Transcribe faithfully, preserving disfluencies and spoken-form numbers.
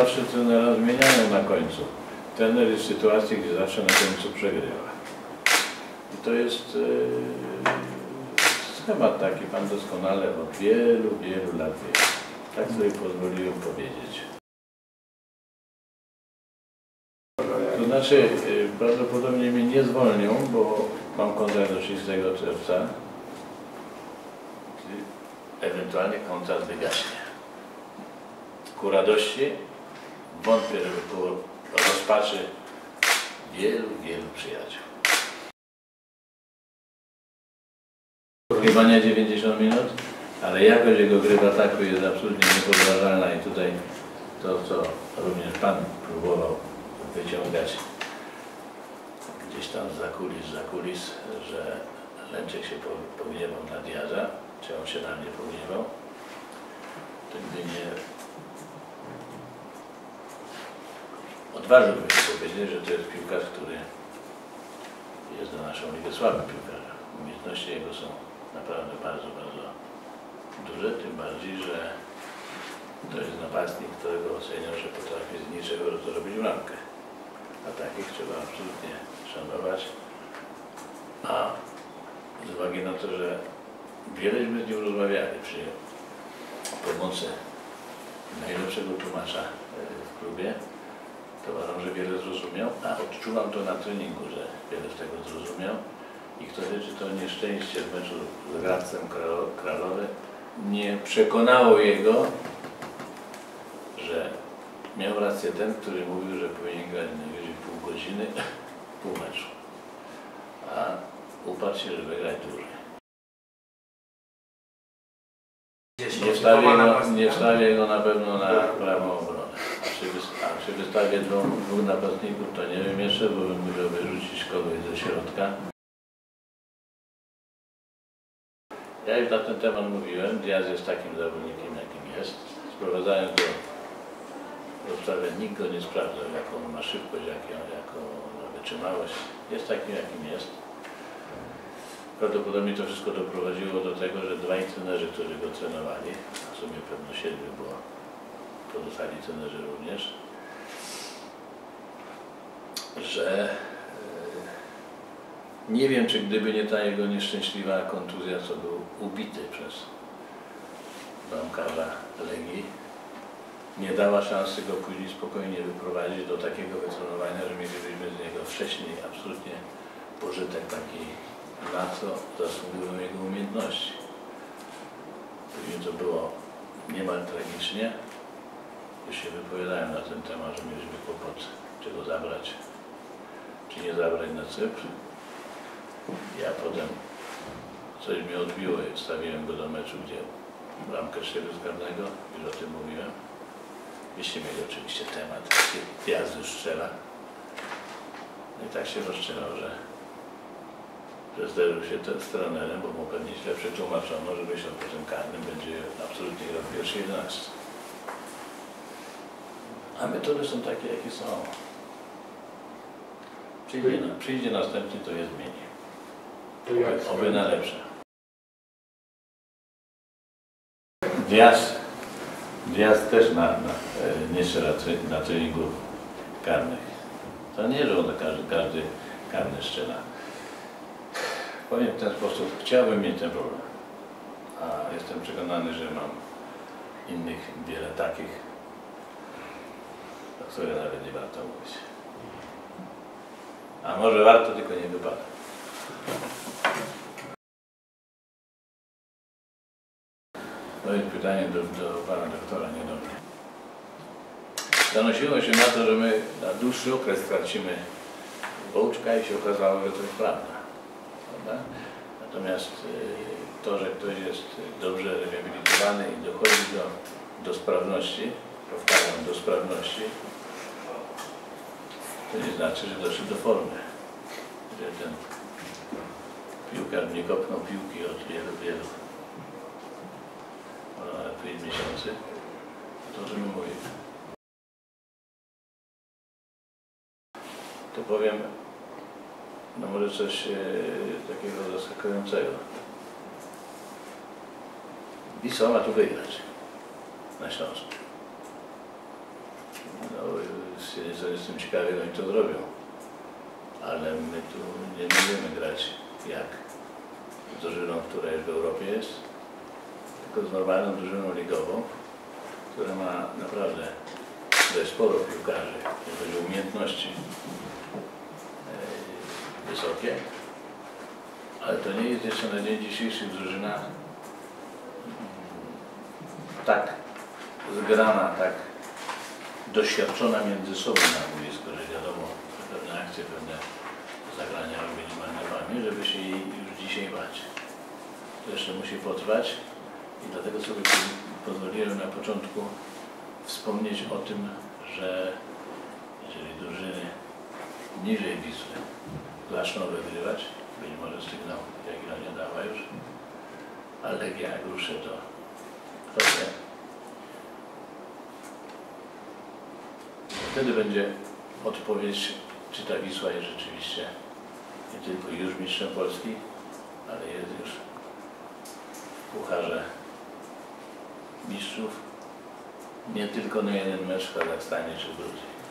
zawsze trenera zmieniają na końcu. Trener jest w sytuacji, gdzie zawsze na końcu przegrywa. I to jest yy, schemat taki, pan doskonale od wielu, wielu lat wie. Tak sobie pozwoliłem powiedzieć. To znaczy, yy, prawdopodobnie mnie nie zwolnią, bo mam kontrakt do trzydziestego czerwca. Ewentualnie kontrakt wygaśnie. Ku radości wątpię, żeby ku rozpaczy wielu, wielu przyjaciół. Grywania dziewięćdziesiąt minut, ale jakość jego gry w ataku jest absolutnie niepodważalna i tutaj to, co również pan próbował wyciągać gdzieś tam za kulis, za kulis, że Lęczek się pogniewał na Diaza, czy on się na mnie pogniewał, to gdy nie odważyłbym się powiedzieć, że to jest piłkarz, który jest na naszą ligę słabym piłkarzem. Umiejętności jego są naprawdę bardzo, bardzo duże, tym bardziej, że to jest napastnik, którego oceniam, że potrafi z niczego zrobić bramkę. A takich trzeba absolutnie szanować. A z uwagi na to, że wieleśmy z nim rozmawiali przy pomocy najlepszego tłumacza w klubie, to uważam, że wiele zrozumiał, a odczuwam to na treningu, że wiele z tego zrozumiał. I kto wie, czy to nieszczęście w meczu z Gradcem Kralowy nie przekonało jego, że miał rację ten, który mówił, że powinien grać najwyżej pół godziny, pół meczu. A uparł się, żeby grać dłużej. Nie wstawię go, nie wstawię go na pewno na prawą obronę. A przy, a przy wystawie dwóch, dwóch napastników to nie wiem jeszcze, bo bym musiał wyrzucić kogoś ze środka. Ja już na ten temat mówiłem. Diaz jest takim zawodnikiem, jakim jest. Sprowadzając do, do sprawy, nikt go nie sprawdzał, jaką ma szybkość, jaką, jaką ma wytrzymałość. Jest takim, jakim jest. Prawdopodobnie to wszystko doprowadziło do tego, że dwaj trenerzy, którzy go trenowali, w sumie pewno siedmiu, bo pozostali trenerzy również, że nie wiem, czy gdyby nie ta jego nieszczęśliwa kontuzja, co był ubity przez bramkarza Legii, nie dała szansy go później spokojnie wyprowadzić do takiego wytrenowania, że mielibyśmy z niego wcześniej absolutnie pożytek taki, na co zasługują jego umiejętności. Później to było niemal tragicznie. Już się wypowiadałem na ten temat, że mieliśmy kłopot, czy go zabrać, czy nie zabrać na Cypr. Ja potem coś mnie odbiło i wstawiłem go do meczu, gdzie bramkę strzelił z karnego, już o tym mówiłem. Byście mieli oczywiście temat, jazdy strzela. I tak się rozstrzelał, że, że zderzył się te, z trenerem, bo mu pewnie źle przetłumaczono, że myślał po tym karnym będzie absolutnie grał w pierwszej jedenastce. A metody są takie, jakie są. Przyjdzie, na, przyjdzie następny, to je zmieni. Oby, oby na lepsze. Diaz, Diaz też na, na, nie strzela na treningu karnych. To nie, że on każdy, każdy karny strzela. Powiem w ten sposób, chciałbym mieć ten problem. A jestem przekonany, że mam innych wiele takich, o których nawet nie warto mówić. A może warto, tylko nie wypada. To jest pytanie do, do pana doktora, nie do mnie. Zanosiło się na to, że my na dłuższy okres tracimy Bołczka i się okazało, że to jest prawda. Prawda? Natomiast y, to, że ktoś jest dobrze rehabilitowany i dochodzi do, do sprawności, powtarzam, do sprawności, to nie znaczy, że doszedł do formy. Że ten piłkarz nie kopnął piłki od wielu, wielu, nawet pięć miesięcy, to o czym my mówimy. To powiem, no może coś e, takiego zaskakującego. Wisła ma tu wygrać na Śląsku. Jeśli coś jest z tym ciekawego, oni to zrobią. Ale my tu nie będziemy grać jak z drużyną, która już w Europie jest, tylko z normalną drużyną ligową, która ma naprawdę dość sporo piłkarzy, jeżeli chodzi o umiejętności yy, wysokie. Ale to nie jest jeszcze na dzień dzisiejszy drużyna tak zgrana, tak doświadczona między sobą na boisku, że wiadomo, że pewne akcje, pewne zagrania robili manewrami, żeby się jej już dzisiaj bać. To jeszcze musi potrwać i dlatego sobie pozwoliłem na początku wspomnieć o tym, że jeżeli drużyny niżej Wisły zaczną wygrywać, być może sygnał Jagiellonia dała już, a Legia jak ruszy, to kto wie. Wtedy będzie odpowiedź, czy ta Wisła jest rzeczywiście nie tylko już mistrzem Polski, ale jest już w Pucharze Mistrzów, nie tylko na jeden mecz w Kazachstanie czy w Gruzji.